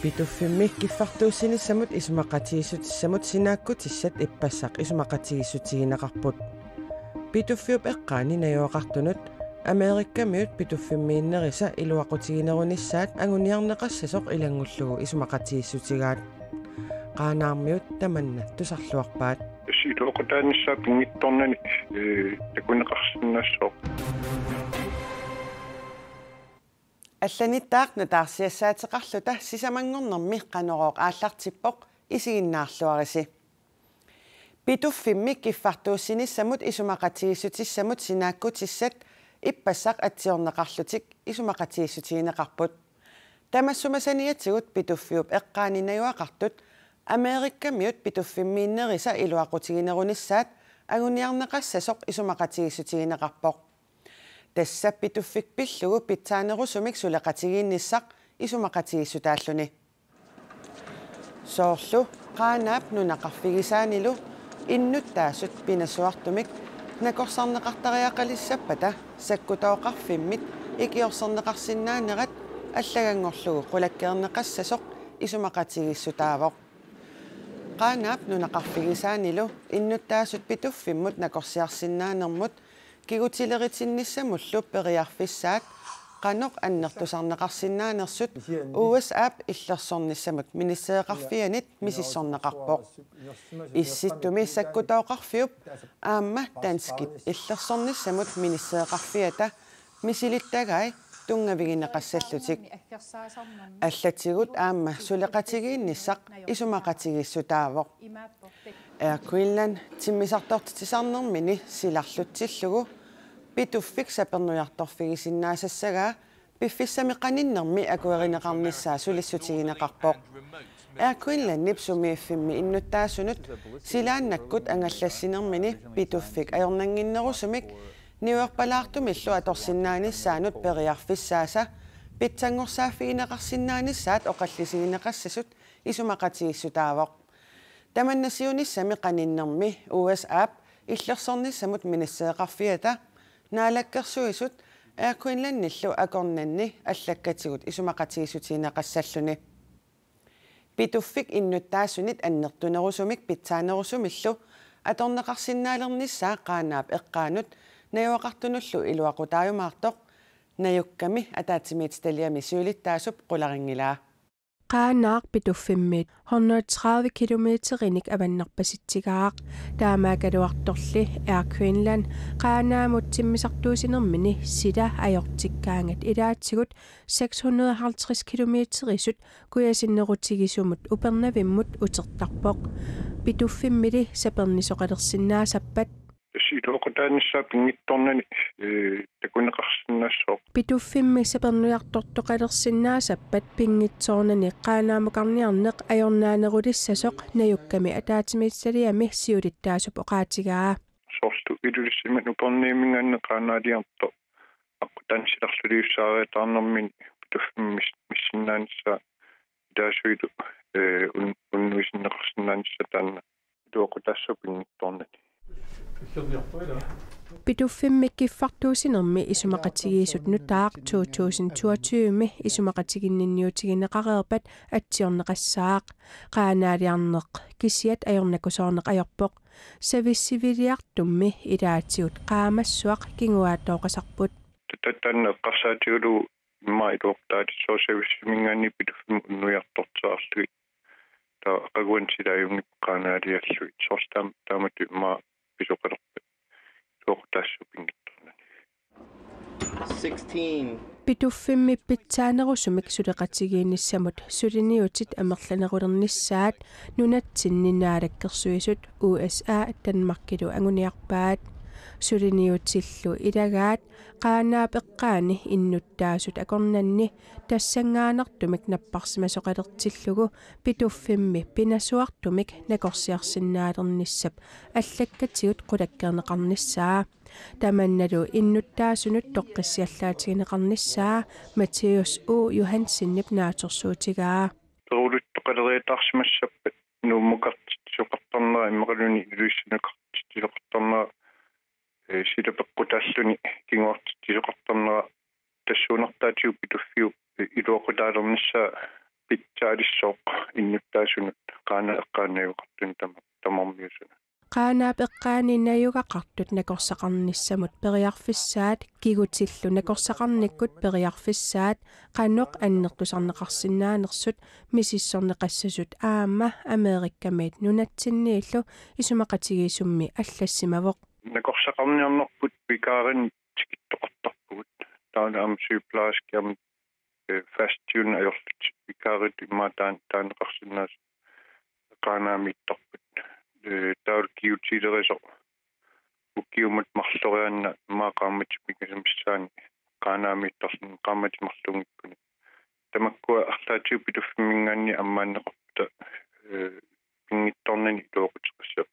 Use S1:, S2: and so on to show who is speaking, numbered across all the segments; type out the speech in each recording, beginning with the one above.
S1: Pituffimmik kiffartuussinissamut isumaqatigissutissamut sinaakkutisat ippassaq isumaqatigissutigинеқарпут pituffiup eqqaani najuaqartunut Amerikkamiut pituffimmiinnerisa iluaqutiginerunissaat anguniarneqassasoq ilangullugu isumaqatigisutigaat qaanaarmiut tamanna tusarluarpaat
S2: siluoqutaanissаа pingittornani takuneqarsinnassooq
S1: алланиттаақ натаарсиассаатеқарлута сисамангорнэрми қанорооқ ааллартиппоқ исигиннаарлуариси питуффиммик киффартууссиниссамут исумақатигиссутиссамут синааккутиссат иппассақ атсиорнеқарлутик исумақатигиссутигинеқарпут тамассумасаниатсигут питуффиуп эққаанинаюақартут Америккамиут питуффиммииннериса илуақутигинерунissaат агуниарнеқассасоқ исумақатигиссутигинеқарпоқ тасса питуффик пиллугу питсаанерусумик сулеқатигиинниссақ исумақатигиссутааллуни соорлу қаанаап нунақарфигисаанилу иннуттаасут пинасуартумик накорсарнеқартариақалиссаппата саккутооқарфиммит икиорсернеқарсинаанерат аллагангорлугу қулаккеернеқассасоқ исумақатигиссутаавоқ қаанаап нунақарфигисаанилу иннуттаасут питуффиммут накорсиарсинаанермут кигутилеритинниссамуллу периарфиссаат qanoq annertusarneqarsinnaanерсут USApp иллерсорниссамут миниссеэқарфианит мисиссорнеқарпоқ исситтуми саккутооқарфиуп аама танскит иллерсорниссамут миниссеэқарфиата мисилиттагай тунгавигинеқассаллутик аллатигут аама сулеқатигиинниссақ исумақатигиссутаавоқ Queensland тиммисартортитисарнэрмини силарлутсиллугу питуффик сапернуярторфигисиннаасассагаа пиффиссамеқаниннэрми акуеринеқарниссаа сулиссутигинеқарпоқ Queensland нипсумииффимми иннуттаасунут силааннаккут ангаллассинермини питуффик аёрнангиннерусумик ниуерпалаартумиллу аторсиннааниссаанут периарфиссааса питсангорсааффигинеқарсиннаанissaат оқаллисигинеқассасут исумақатигиссутаавоқ таманнасиунissами qaninnерми USApp иллерсорниссамут миниссеэқарфиата наалаккерсуисут Queensland-ниллу акорнанни аллаккатигут исумақатигиссутигинеқассаллуни питуффик иннуттаасунит аннертунерусумик питсаанерусумиллу аторнеқарсинаалерниссаа qaaнаап эққаанут наюақартунуллу илуақутааюмаартоқ наюкками атаатимиит талиами суулиттаасуп qularingilaa
S3: qaanaaq pituffimmit 130 kilometerinik avannarpasittigaaq taamaakaluartorli Queensland qaanaamut timmisartuusinermini sila ajortikkaangat ilaatsigut 650 kilometerisut kuyasinnerutigisumut upernavimmut utertarpoq pituffimmili sapernisoqalersinnaasappat
S2: siluoqutaanissаа pingittornani takuneqarsinnassooq
S3: pituffimmik sapernujartortoqalersinnaasappat pingitsoornani qaanaamukarniarneq ajornaanerulissassoq najukkami ataatimiitsaliami siulittaasup oqaatigaa
S2: soorlu ilulissimat uperniimingaanne qaanaaliarto aqutansilarluliussaareetaarnermin pituffimmis missinnaanissa idaasuilu unnuisinneqarsinnaanissa taanna luoqutaassu pingittornani
S3: Pituffimmik kiffartuusinermi isumaqatigiisut nutaaq 2022mi isumaqatiginninniutigineqareerpat atsiorneqassaaq qaanaaliarneq kisiat ajornakusoorneq ajorpoq savissiviliartummi ilaatigut qaamassuaq kinguaatooqasarput
S2: tatanna eqqarsaatiulu immailuortaati soosavissiminngaanni pituffim unnuiartortaarlugit taa qaguansilaajungip qaanaalialluit soortam taamatu imma pisuqalerpa tuoqtassupingittornani
S4: 16
S3: Pituffimmik pitsaanerusumik suleqatigiinissamut suliniutit amerlanerulernissaat nunatsinninaalakkersuisut USA Danmarkilu anguniarpaat suliniutillu ilagaat qaanaap eqqaani innuttaasut akornanni tassangaanartumik napparsimasoqalertillugu pituffimmi pinasuartumik nakorsiarsinnaalernissap allakkatigut qulakkerneqarnissaa tamannalu innuttaasunut toqqissiallaatigineqarnissaa Matteus U Johansinnip naatorsuutigaa
S2: peruluttoqaleriitaarsimassappat nuummukartitsuqartarnera imaqaluni iluissinaqartitsuqartarnera silapeqqutaalluni kinguartitsuqartarnera tassuunartaatiu pituffiu iluoqutaalernissaa pitsaalissu
S3: qaanaap eqqaani nayugaqartut nakorsaqarnissamut periarfissaat kigutillu nakorsaqarnikkut periarfissaat qanoq annertusarneqarsinnaanersut misissorneqassasut aama Amerikkamiit nunatsinniillu isumaqatigiisummi allassimawoq
S2: nakorsaqarniarnerput pikaarin tikittoqartarpugut taana am sygeplejerskiam fastjun ajorlut pikaarit imaataan taaneqarsinnaas qaanaamiittarput taulkiutilerisor ukkiumat marlorianna maaqaammatipikasamissaani qaanaamiittarsin qaamatimarlungikkuni tamakkua arlaatiupituffimmingaanni ammaanneqarputa pingittornani iluoqutiqassap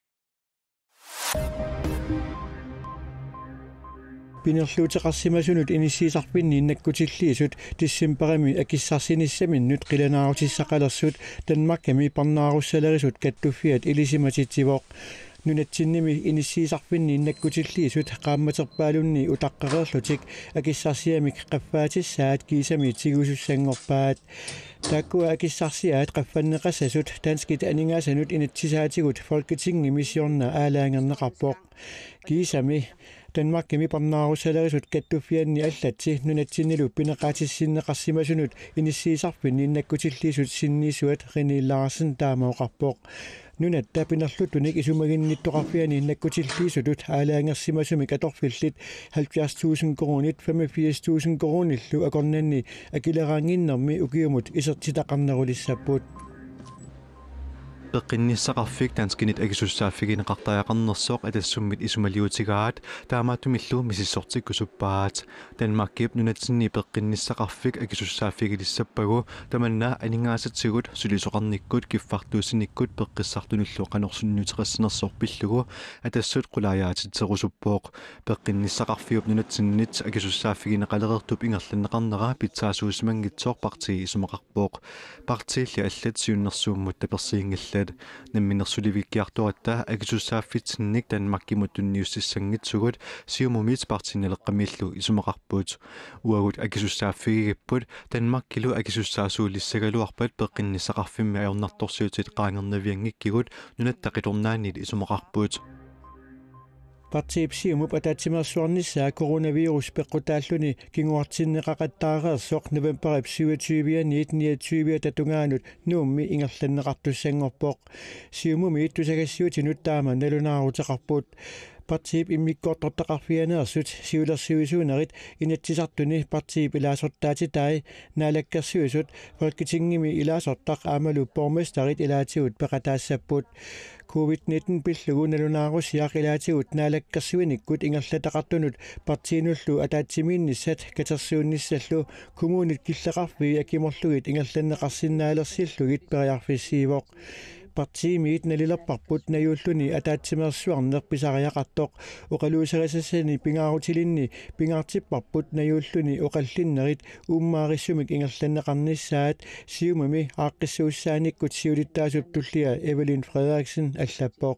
S4: Pinerluutaqarsimasunut inissiisarpinni innakkutilliisut tissimparami akissarsinissaminnut qilanaarutisaqalersut Danmarkami parnaarussalerisut kattuffiat ilisimatitivoq nunatsinnimi inissiisarpinni innakkutilliisut qaammaterpaalunni utaqqaqerlutik akissarsiamik qaffaatissaat kiisami tigusussangorpaat Takkua akissarsiaat qaffanneqassasut tanskit aningaasanut inatsisaatigut folketingimisjorna aalaangerneqarpoq kiisami Danmarkami parnaarussalerisut kattuffianni allatsi nunatsinnilu pineqaatissinneqarsimasunut inissiisarpinni innakkutilliisut sinniisuat Reniillaarsen taamaoqarpoq nunatta pinerlutunik isumaginnittoqarfiani innakkutilliisutut aalaangersimasumik atorfillit 70,000 kronit 85,000 kronillu akornanni akileraanginnermi ukiumut isertitaqarnerulissappuut
S5: Peqinnissaqarfik tanskinit agisussaaffigineqartariaqarnersoq atassummit isumaliutigaat taamaattumillu misissortikkusuppaat Danmarkip nunatsinni peqinnissaqarfik agisussaaffigilissapagu tamanna aningaasatigut sulisoqarnikkut kiffartuusinnikkut peqqissartunullu qanorsunniuteqassinersorpillugu atassut qulaayaatitserusuppoq peqinnissaqarfiup nunatsinnit agisussaaffigineqalerertup ingerlanneqarnera pitsaasuusmangitsoor partii isumaqarpoq partiilli allat siunnersuummut tapersiingillat намминерсуливиккиартуатта агисуссааффитсинник Danmarkimut tunniussissangitsugut siumumit partineleqqamillu isumaqarpuut uagut agisussaaffigigipпут Danmarkkilu agisussaasuulissagaluarpat peqinnissaqarfimmi ajornartorsiutit qaangernaviangikkиgut nunattaqitornaannit isumaqarpuut
S4: Partiipsiumup ataatsimersuarnissaa coronavirus peqqutaalluni kinguartinneqaqattaareersoq Novemberip 27 29 tatungaanut nuummi ingerlanneqartussangorpoq siumumi tusagassiutinut taama nalunaaruteqarpuut Partiip immikkoortortaqarfianeersut siulersuisuunerit inatsisartuni partiip ilaasortaatitai naalakkersuisut folketingimi ilaasortaq aamalu bormestarit ilaatigut peqataassappuut COVID-19 pillugu nalunaarusiaq ilaatigut naalakkersuinikkut ingerlataqartunut partiinullu ataatsimiinnissat katersuunnissallu kommunit killeqarfi akimorlugit ingerlanneqarsinnaalerсиллугит periarfissiivoq partiimiit nalilerparput nayuulluni ataatsimersuarnerpisariaqartoq oqaluuserisassani pingaarutilinni pingaartipparput nayuulluni oqallinnerit uummaarissumik ingerlanneqarnissaat siumami aaqqissuussaanikut siulittaasup tullia Evelyn Frederiksen allappoq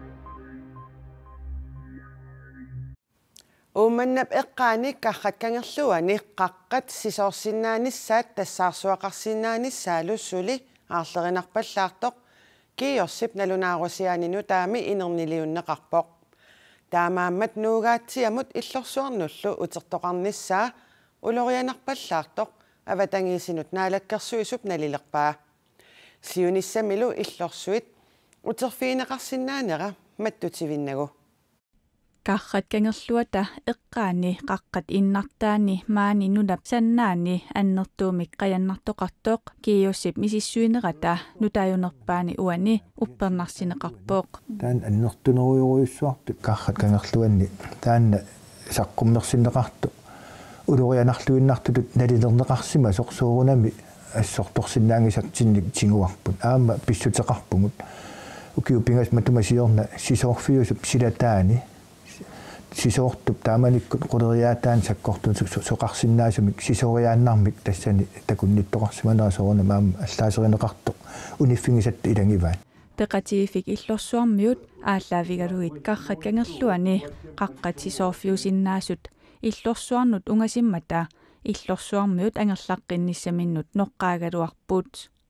S1: uumannap eqqaani qarratkangerluani qaqqat sisoorsinnaanissaat tassaarsuaqarsinnaanissalussuli aarlerinarpallaartoq kiiorsip nalunaarusiaaninu taami inerniluunneqarpoq taamaammat nuugaatsiamut illorsuarnullu utertoqarnissaa ulorianarpallaartoq avatangiisinut naalakkersuisup nalilerpaa siunissamilu illorsuit uterfiineqarsinnaanera mattutivinnagu
S6: Qarratkangerluata eqqaani qaqqat innartaani maani nunap sannaani annertuumik qajannartoqartoq kiiussip misissuinerata nutaajunerpaani uani uppernarsineqarpoq
S7: taan annertuneruйоруйуссуарту qarratkangerluanni taanna saqqummersinneqartu ulorianarluinnartutut nalilerneqarsima soqsuurunami assortorsinnaangisartinnik tinguarput aama pissuteqarpungut ukiupingas matumasiorna sisoorfiusup silataani sisoortup taamanikkut quleriaataan sakkortun soqarsinnaasumik sisoriaannarmik tassani takunnittoqarsimanerasuorna maama allaaserneqartoq uniffingisat ilangivaan
S6: peqatiifik illorsuarmiut ааllaavigaluit qarratkangerluani qaqqat sisoorfiusinnaasut illorsuarnut ungasimmata illorsuarmiut angerlaqqinnisaminnut noqqaagaluarput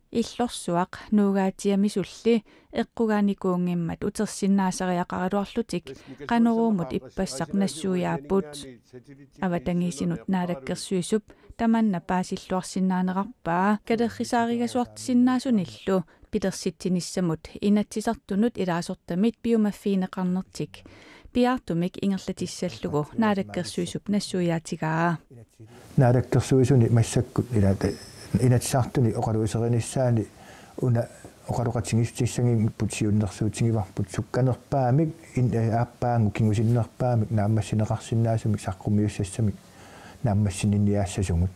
S6: иллорсуақ нуугаатиамисулли эққугааникуунгиммат утерсиннаасариақаралуарлутик қанеруумут иппассақ нассуяаппут аватангисинут наалаккерсуисуп таманна паасиллуарсинаанеқарпаа калеррисааригасуартисиннаасуниллу пилерситсиниссамут инатсисартунут илаасортамит биумаффиинеқарнертик пиартумик ингерлатиссаллугу наалаккерсуисуп нассуяатигаа
S7: наалаккерсуисуни массаккут илаата инатсаартуни оқалуисеринissaани уна оқалуқатсигиссагимиппут сиуннерсуутсигиварпут сукканерпаамик ааппаангу кингусиннерпаамик нааммассинеқарсинаасумик саққумиуссассамик нааммассининниаассасугут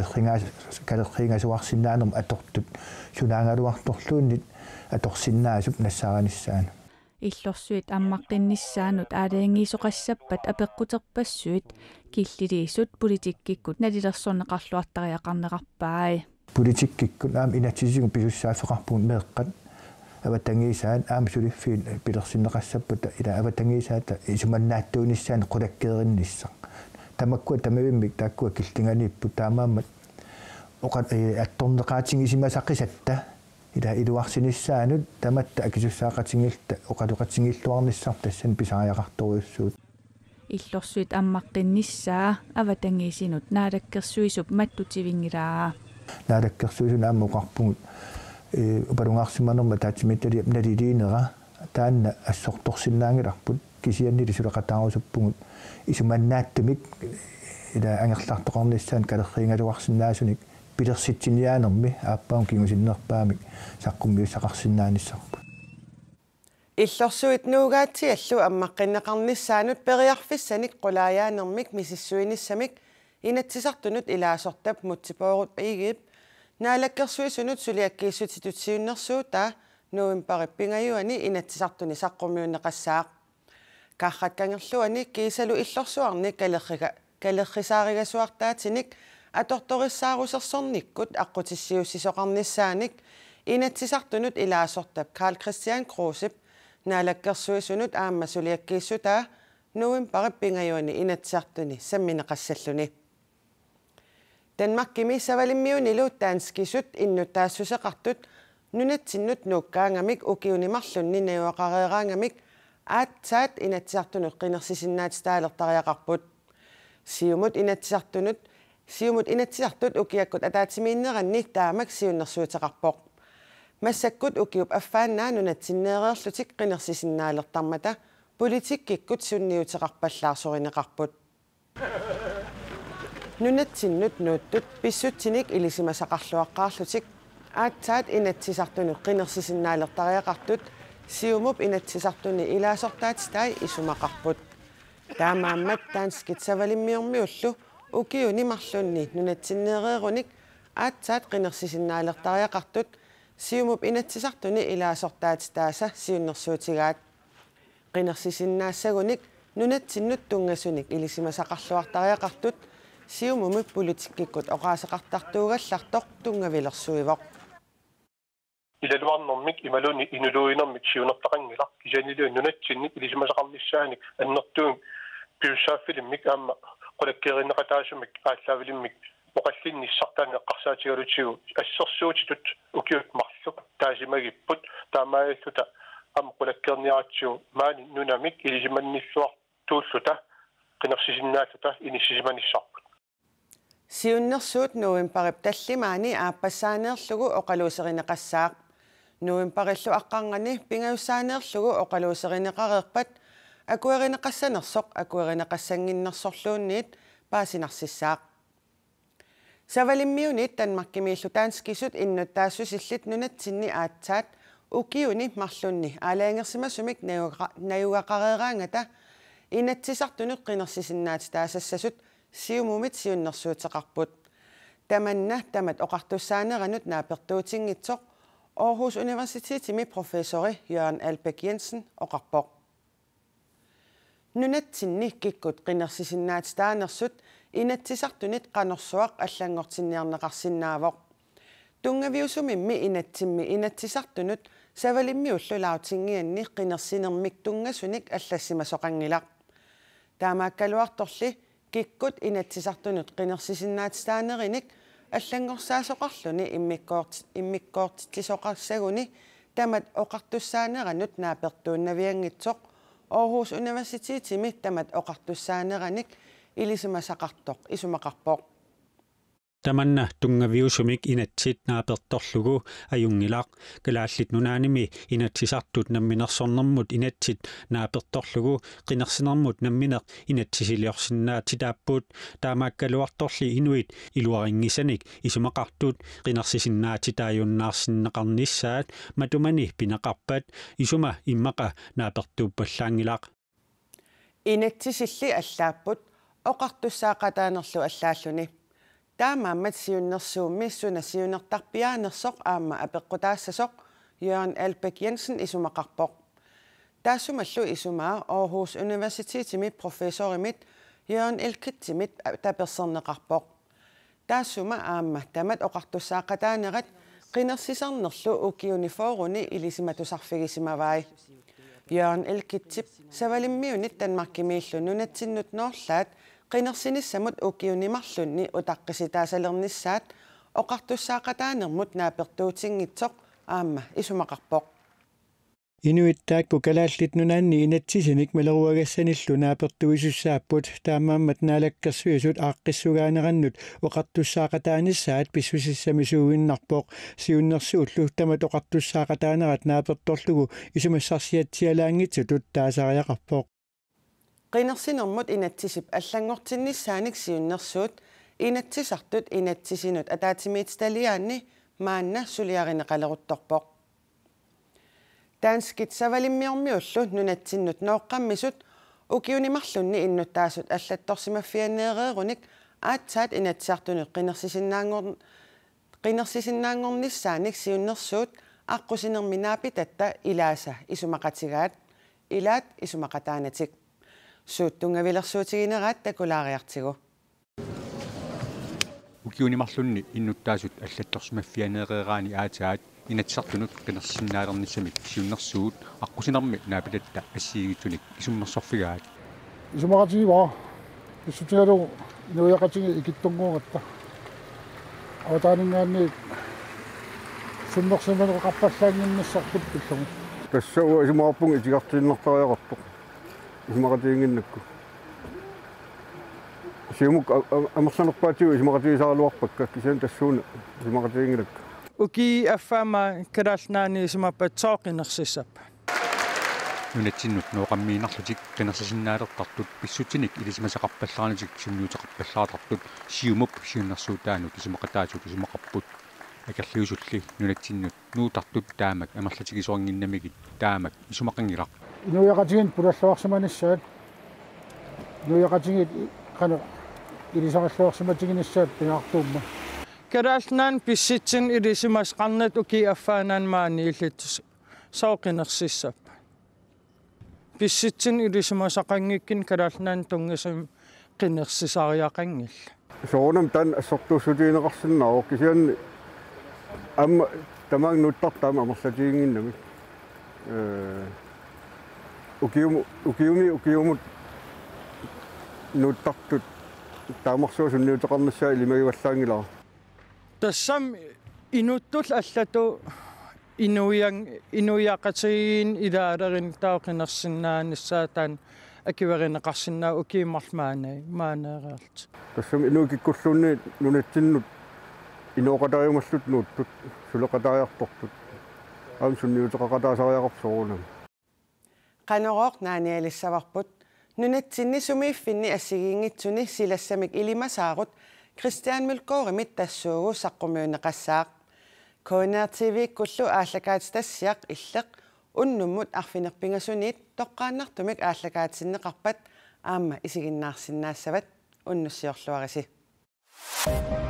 S7: калеррингасуарсинаанерм атортут сунаагалуарторлууннит аторсиннаасуп нассаараниссаана
S6: иллорсуит аммаққиннissaанут аалаангиисоқассаппат апеққутерпассуит киллилиисут политиккиккут налилерсорнеқарлуартариақарнеқарпаи
S7: политиккиккут аам инатсисигу писуссаафеқарпуун меэққат аватангиисаат аам сулиффиин пилерсиннеқассаппута ила аватангиисаата исуманнааттуунissaан қулаккеериннissaң тамаккуа тамавиммик тааккуа киллинганииппут таамааммат оқат атторнеқаатингисимасаққисатта ила илуарсинissaанут таматта акисуссаақатингилта оқалуқатингиллуарниссар тассан писариақарторуйуссуут
S6: иллорсуит аммаққиннissaа аватангиисинут наалаккерсуисуп маттутивингилаа
S7: наалаккерсуисуна аммоқарпугут упалунгарсиманерма таатимитталиап налилиинера таанна ассорторсиннаангиларпут кисианнили сулеқатаарусуппугут исуманнааттумик ила ангерлартоқарниссаан калерриингалуарсинаасуник пилерситсиниаанерми ааппаун кингусиннерпаамик саққуммиуссақарсинааниссарпу
S1: иллорсуит нуугаатиаллу аммаққиннеқарниссаанут периарфиссаник қулааяанермик мисиссуиниссамик инатсисартунут илаасортап мутсипоорут пигип наалаккерсуисунут сулиаккииссутитутсиуннэрсуута нуимпариппингаюани инатсисартуни саққумиуннеқассаақ каххаккангерлуани кисалу иллорсуарни калеррисааригасуартаатиник аторториссаарусерсорниккут аққутиссиуссисоқарниссааник инатсисартунут илаасортап Карл Кристиан Крусип наалаккерсуисунут аама сулиаккииссутаа нуимпариппингаюани инатсиартуни самминеқассаллуни Danmark savalimmиунилу таанскисут иннутаассусеқартут нунатсиннут нуккаангамик укиунимарлунни наюақареераангамик аатсаат инатсиартунут қинерсисиннаатистаалертариақарпут сиумут инатсиартут укиаккут атаатимииннеранни таамак сиуннэрсуутеқарпоқ массаккут укиуп аффааннаа нунатсиннеереерлутик қинерсисиннаалертармата политиккиккут сунниутеқарпаллаарсоринеқарпут нунатсиннут нууттут писсутсиник илисимасақарлуаққаарлутик аатсаат инатсисартунут қинерсисиннаалертариақартут сиумуп инатсисартуни илаасортаатистай исумақарпут таамааммат таанскит савалиммиормиуллу укиунимарлунни нунатсиннеерееруник аатсаат қинерсисиннаалертариақартут сиумуп инатсисартуни илаасортаатистааса сиуннэрсуутигаат қинерсисиннаассагуник нунатсиннут тунгасуник илисимасақарлуартариақартут сиумумут политиккиккут оqaасеқартартуугаллартоқ тунгавилерсуивоқ
S8: илалуарнэрмик ималуни инулуинэрмик сиунертақангила кисанилуи нунатсинник илисимасақарнissaаник аннертуун пиуссааффилиммик аама qulakkeerinneqataasumik ааllaавилиммик оқаллинниссартаани эққарсаатигалутигу ассерсуутитут укиут марлук таасимагиппут таамааллута аама qulakkeerniaratсуу маани нунамик илисиманниллуар тууллута qinерсисиннаатута иниссисиманиссарпут
S1: сиуннэрсуут нуимпарип таллимаани ааппассаанеерлугу оқалуусеринеқассаақ нуимпариллу аққаргани пингаюссаанеерлугу оқалуусеринеқареерпат акуеринеқассанерсоқ акуеринеқассангиннерсорлуунниит паасинарсиссаақ савалиммиунит танмаркимииллу таанскисут иннуттаассусиллит нунатсинни аатсаат укиуни марлунни аалаангерсимасумик наюгақареераангата инатсисартунут qinерсисиннаати таассассасут сиумумит сиуннэрсуутеқарпут тамат оқартуссаанеранут наапертуутингитсоқ Aarhus Universitetimi professori Jørgen Albæk Jensen оқарпоқ нунатсинни киккут qinерсисиннаатистааnerсут инатсисартунит qanорсуақ аллангортинниарнеқарсинаавоқ тунгавиусумимми инатсимми инатсисартунут савалиммиуллулаутингианни qinерсинермик тунгасуник аллассимасоқангилақ таамааккалуарторли киккут инатсисартунут qinерсисиннаатистаанериник аллангорсаасоқарлуни иммиккоортитсоқарсагуни тамат оқартуссаанеранут наапертууннавиангитсоқ Aarhus Universitetimi tamat oqartussaaneranik ilisumасақартоқ исумақарпоқ
S9: Tamanna tungaviusumik inatsit naapertorlugu ajungilaq kalaаллит nunaanimi inatsisartut namminersornermut inatsit naapertorlugu qinersinermut nammineq inatsisiliorsinnaati taappuut taamaakkaluartorli inuit iluaringisanik isumaqartut qinersisinnaati taajunnaarsinneqarnissaat matumani pinaqarpat isuma immaqa naapertuuppallaangilaq
S1: inatsisilli allaapput oqartussaaqataanerlu allaalluni Taamammat siunnersuummi suna siunertarpiaanersoq aamma apeqqutaassassoq Jørgen Albæk Jensen isumaqarpoq. Taassumallu isumaa Aarhus Universitetimi professorimit Jørgen Elkitsimit taperserneqarpoq. Taassuma aamma tamat oqartussaaqataanerat qinersisarnerlu ukiuniforuni ilisimatusarfigisimavai. Jørgen Elkitsip savalimmiunit Danmarkimiillu nunatsinnut noorlaat qinersinissamut ukiunimarlunni utaqqisitaasalernissaat oqartussaaqataanermut naapertuutiнгitsoq aamma isumaqarpoq
S4: Inuittaakku kalaallit nunaanni inatsisinik maleruagassanillu naapertuisussaapput taammaammat naalakkersuisut aaqqissugaanerannut oqartussaaqataanissaat pissusissamisuuginnarpoq siunnersuullu tamat oqartussaaqataanerat naapertorlugu isumassarsiatsialaangitsutut taasariaqarpoq
S1: qinersinermut inatsisip allangortinnissaanik siunnersuut inatsisartut inatsisinut ataatimiitstaliaanni maanna suliarineqaleruttorpoq Danskit savalimmiormiullu nunatsinnut nooqqammisut ukiunimarlunni innuttaasut allattorsimaffianneereerunik aatsaat inatsiartunik qinersisinnaaangornissaanik siunnersuut aqqusinerminaapitatta ilaasa isumaqatigaat ilaat isumaqataanatik suuttungavilersuutigineraat takulaariartigu
S10: ukiunimarlunni innuttaasut allattorsimaffianeereeraani aataat inatsartunut qinersinnaalernissamik siunnersuut aqqusinermi naapitatta assiigitsunik isummersorfigaat
S11: isumaqatigiva issutigalu inuiaqatigi ikittunguungatta awtaaningaanni sunnersimaneqarpallaanginnissarput pillugu
S12: тассаа исумаарпунг итигарtiinnertariaqarpoq исумақатиингиннакку сиумук амерланерпаатигу исумақатигисаралуарпакка кисиан тассууна исумақатиингинакку
S13: uki affaama karaallnaani isumappatsooqinersissappa
S10: nunatsinnut nooqammiinarlutik qinersisinnaalertartut pissutinik ilisimasaqarpallaarnitik sunniuteqarpallaatartut siumup siunnersuutaanut isumaqataatut isumaqarput akerliusulli nunatsinnut nuutartut taamak amerlatigisoringinnamigit taamak isumaqangilaq
S11: inuiaqatigin pulalluarsimanissaat inuiaqatigit qana ilisaqalluarsimatiginissaat pinaartuumma
S13: karaallnaan pissitsin ilisimasqarnat uki affaanaan maani illit sooqinersissappa pissitsin ilisimasaqangikkin karaallnaan tungisim qinersisariaqangilla
S12: soonam tan assortuussutiineqarsinnaro kisianni amma tamang nuttartaama amerlatiinginnami ukiumut nuttartut taamarsuusunniuteqarnissaa ilimagivallаангилаа
S13: тассам инуттул аллату инуиақатигин илаалерин таоқинерсиннааниссаатаан акиверинеқарсинаа укииммарлмаанай маанеераалт
S12: тассам инуикиккуллуунни нунатсиннут инооқатариумаллут нууттут сулеқатариарпортут аам сунниутеқақатаасариақарсоорунам
S1: qanoroq naanialissavарпут nunatsinnissumiiffinni assigingitsuni silassamik ilimasaarut Christian Mølgaardimit tassuugu saqqumuuneqassaaq Koner TV kullu aallakaatstassiaq illeq unnummut arfinerpingasuniit toqqaannartumik aallakaatsinneqarpat aamma isiginnaarsinnaassavат unnussiorluarisi